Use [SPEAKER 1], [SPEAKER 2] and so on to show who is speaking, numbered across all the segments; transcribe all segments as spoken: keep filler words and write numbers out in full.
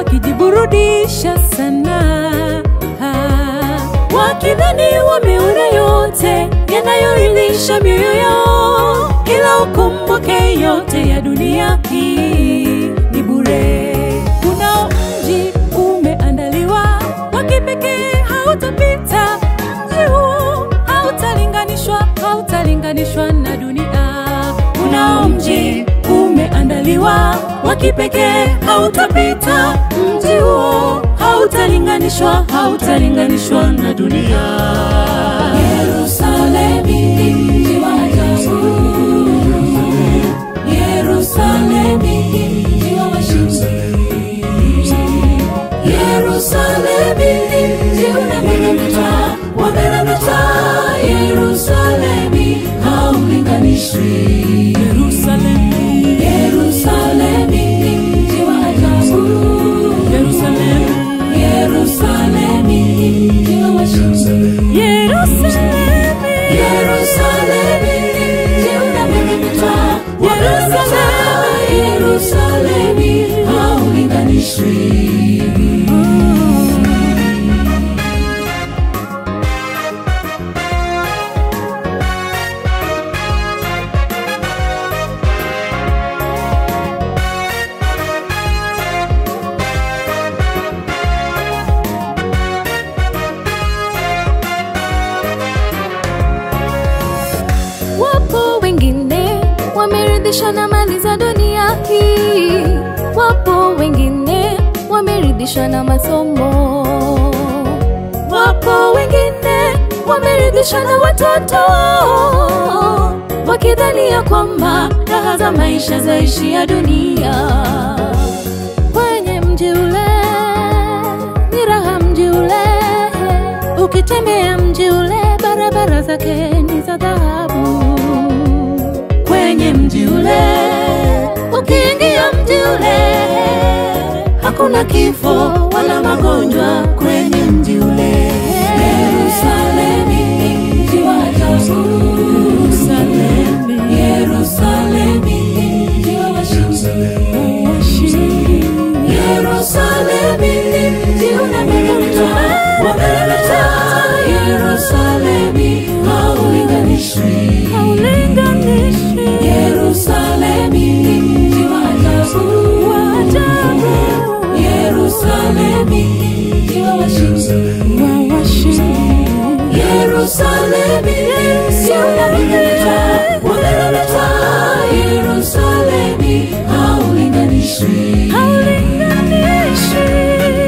[SPEAKER 1] wakijiburudisha sana, wakidhani wameona yote yanayoilisha mioyo yao, ila ukumbuke yote ya dunia hii ni bure. Kuna mji umeandaliwa wa kipekee, hautapita. Mji huo hautalinganishwa, hautalinganishwa na dunia. Kuna mji umeandaliwa wa kipekee, hautapita. Mji huo hautalinganishwa, hautalinganishwa na dunia. Yerusalemi, mji wa ajabu. Yerusalemi, mji wa washindi. Yerusalemi, mji unameremeta, wameremeta. Yerusalemi, haulinganishwi. Yerusalemi, Yerusalemi, mji wa ajabu. Yerusalemi, Yerusalemi, mji wa washindi. Yerusalemi, Yerusalemi, mji unameremeta, wameremeta. Yerusalemi, haulinganishwi.
[SPEAKER 2] Wapo wengine wameridhishwa na mali za dunia hii. Wapo wengine wameridhishwa na masomo. Wapo wengine wameridhishwa na watoto, wakidhania kwamba raha za maisha zaishi ya dunia. Kwenye mji ule ni raha, mji ule ukitembea, mji ule barabara zake ni za dhahabu. Kwenye mji ule ukiingia, mji ule hakuna kifo wala magonjwa. Kwenye mji ule Yerusalemi, mji wa ajabu. Yerusalemi, Yerusalemi, mji wa washindi. Yerusalemi, mji unameremeta, wameremeta. Yerusalemi, haulinganishwi, haulinganishwi. Yerusalemi, mji wa ajabu, wa ajabu. Yerusalemi, mji wa washindi, wa washindi. Yerusalemi, mji unameremeta, wameremeta. Yerusalemi, haulinganishwi, haulinganishwi.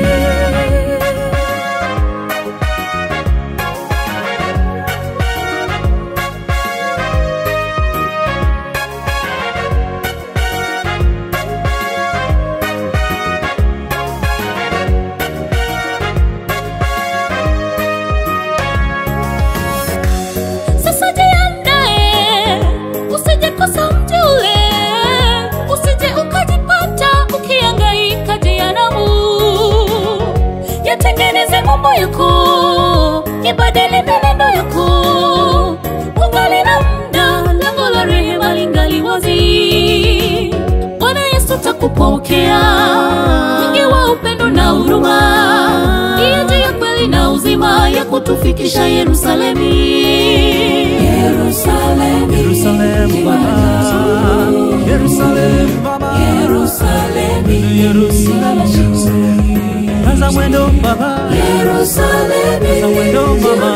[SPEAKER 2] Sasa jiandae, usije kosa mji ule, usije ukajipata ukihangaika jehanamu. Yatengeneze mambo yako, ibadili mienendo yako. Ungali na muda, lango la rehema lingali wazi. Bwana Yesu atakupokea, mwingi wa upendo na huruma. Ndiye njia ya kweli na uzima, ya kutufikisha Yerusalemi. Yerusalemi,
[SPEAKER 3] Yerusalemu Baba, Yerusalemu Baba,
[SPEAKER 2] Yerusalemi,
[SPEAKER 3] Yerusalemu. Kaza mwendo Baba,
[SPEAKER 2] Yerusalemi,
[SPEAKER 3] kaza mwendo Baba.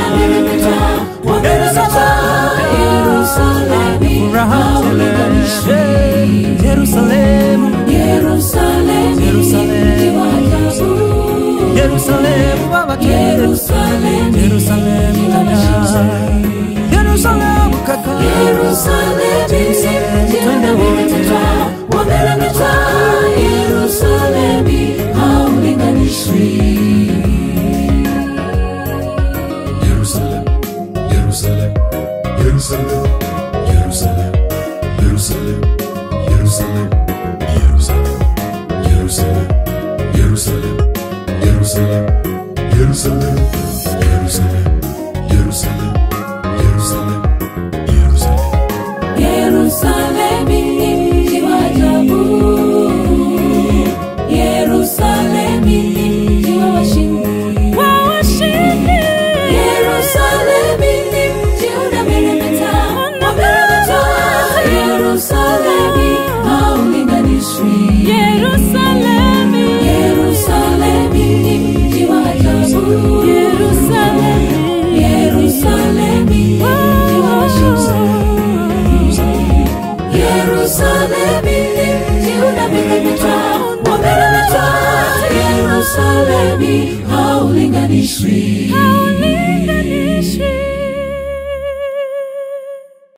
[SPEAKER 2] Yerusalemi,
[SPEAKER 3] furaha tele. Yerusalemu,
[SPEAKER 2] Yerusalemi,
[SPEAKER 3] Yerusalemu, Yerusalemu Baba,
[SPEAKER 2] Yerusalemi,
[SPEAKER 3] Yerusalemu Baba, Yerusalemu kaka,
[SPEAKER 2] Yerusalemi,
[SPEAKER 3] twende wote.
[SPEAKER 2] wameremeta. Yerusalemi, haulinganishwi.
[SPEAKER 4] Jerusalem, Jerusalem, Jerusalem, Jerusalem, Jerusalem, Jerusalem, Jerusalem, Jerusalem, Jerusalem, Jerusalem, Jerusalem, Jerusalem, Jerusalem, Jerusalem, Jerusalem.
[SPEAKER 2] Yerusalemi, mji wa ajabu. Yerusalemi,
[SPEAKER 1] haulinganishwi,